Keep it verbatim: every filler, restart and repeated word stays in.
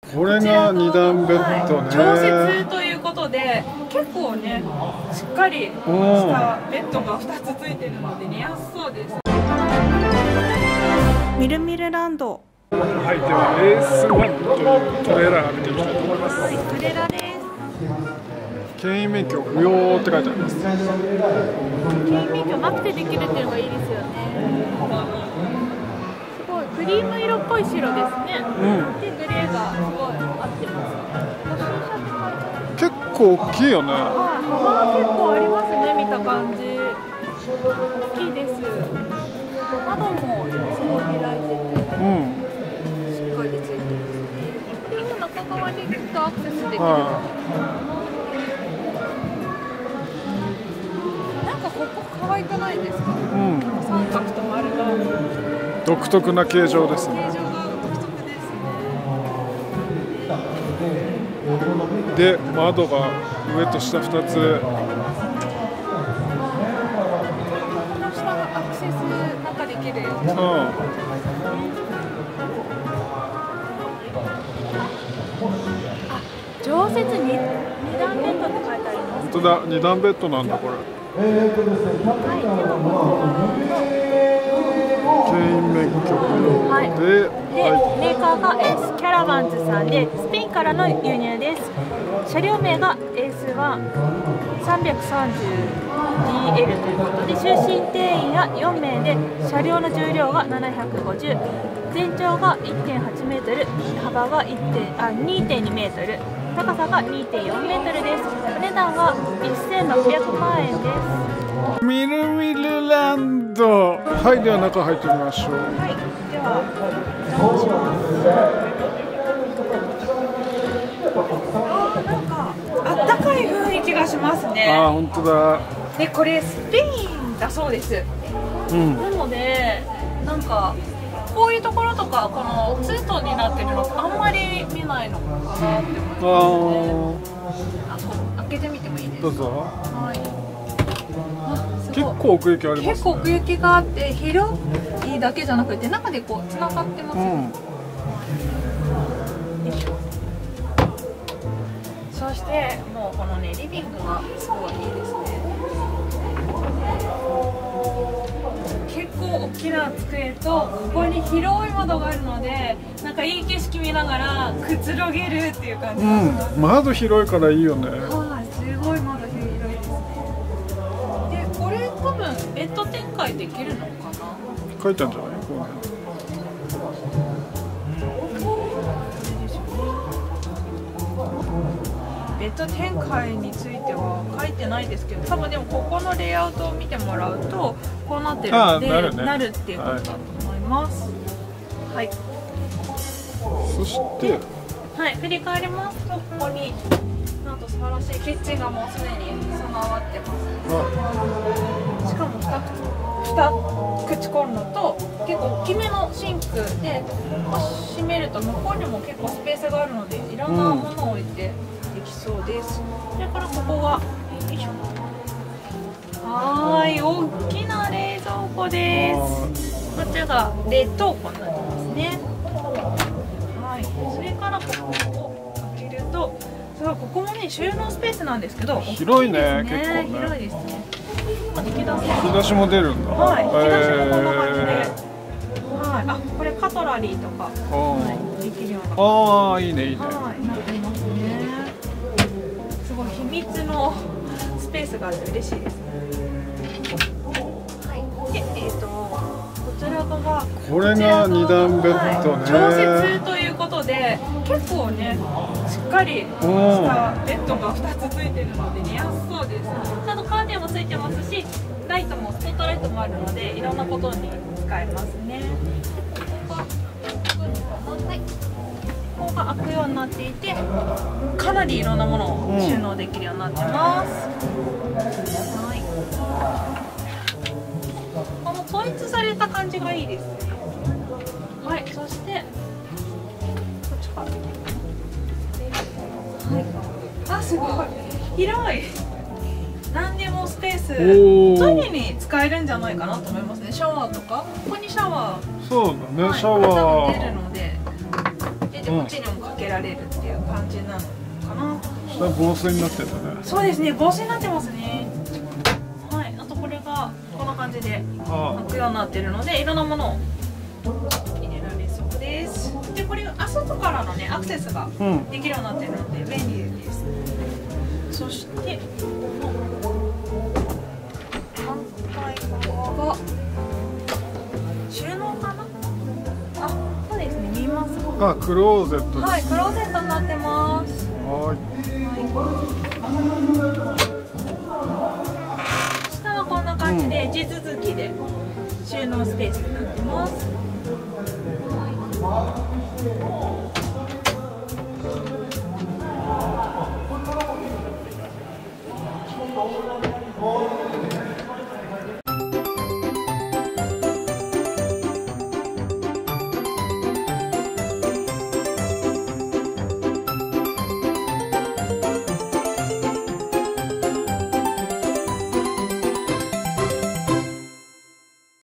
これがに段ベッドね。 常設ということで結構ねしっかりしたベッドがふたつついてるので寝やすそうです。みるみるランド。 はい、では エースワン というトレーラーを見ていきたいと思います。 はい、トレーラーです。 牽引免許不要って書いてあります。 牽引免許なくてできるっていうのがいいですよね。すごいクリーム色っぽい白ですね。うん、でグレーがすごい合ってます。 結構大きいよね。 はい、幅結構ありますね。見た感じ大きいです。窓もすごい開いてて、うん、しっかりついてますね。で今中側にきっとアクセスできる。はい、なんかここ可愛くないですか？うん、三角と丸が独特な形状ですね。 形状が独特ですね。 で、窓が上と下ふたつ。この下がアクセスなんかできるよ。うん。あ、常設に二段ベッドって書いてあります。 本当だ、二段ベッドなんだこれ。えーとですね、牽引免許不要で、 で、メーカーがエースキャラバンズさんでスペインからの輸入です。車両名が エーエスワンさんさん ディーエル ということで、就寝定員がよんめいで車両の重量がななひゃくごじゅう、全長が いってんはちメートル、幅が にてんにメートル、高さが にてんよんメートルです。お値段はせんろっぴゃくまんえんです。 みるみるランド。はい、では中入ってみましょう。 はい、ではお邪魔します。あー、なんかあったかい雰囲気がしますね。 あー、本当だ。 で、これスペインだそうです。うん、なのでなんかこういうところとかこのツートンになってるのってあんまり見ないのかなって思いますね。あ、こう開けてみてもいいですか？ どうぞ。 はい。 結構奥行きありますね。 結構奥行きがあって広いだけじゃなくて中でこうつながってます、ね。うん、よいしょ。そしてもうこのねリビングがすごいいいですね。結構大きな机とここに広い窓があるのでなんかいい景色見ながらくつろげるっていう感じがします。 うん、窓広いからいいよね。 はい、すごい窓広いですね。で、これ多分ベッド展開できるのかな。 書いたんじゃない？こうね。 ベッド展開については書いてないですけど、多分でもここのレイアウトを見てもらうとこうなってるので、なるね、なるっていうことだと思います。はい。 そして、はい、 振り返りますとここになんと素晴らしいキッチンがもうすでに備わってます。しかもに口コンロと結構大きめのシンクで閉めると向こうにも結構スペースがあるのでいろんなものを置いてできそうです。それからここがよいしょ。はーい、大きな冷蔵庫です。こちらが冷凍庫になりますね。はい、それからここを開けると、そう、ここもね収納スペースなんですけど広いね、結構ね。 広いですね。引き出し引き出しも出るんだ。 はい、引き出しもこんな感じで、はい、あ、これカトラリーとか、はい、できるような。 ああ、いいねいいね。 はい、なってますね。すごい秘密のスペースがあって嬉しいですね。はい、で、えっとこちらがこれが二段ベッドね。 常設ということで結構ねしっかりしたベッドがふたつついてるので寝やすそうです。ちゃんとカーテンもついてますし、ライトもスポットライトもあるのでいろんなことに使えますね。ここが、はい、ここが開くようになっていてかなりいろんなものを収納できるようになってます。はい、この統一された感じがいいですね。はい、そしてこっちから、はい、あ、すごい広い。何でもスペース、トイレに使えるんじゃないかなと思いますね。シャワーとか、ここにシャワー、 そうだね、 はい、 シャワー出るので、で、でこっちにもけられるっていう感じなのかな。 下防水になってるんだね。 そうですね、防水になってますね。はい、あとこれがこんな感じで開くようになってるので、いろんなものを入れられそうです。で、これが外からのねアクセスができるようになってるので便利です。そして反対側が収納かな。あ、そうですね、見ますか。 あ、クローゼットです。 はい、クローゼットになってます。 はい。 下はこんな感じで地続きで収納スペースになってます。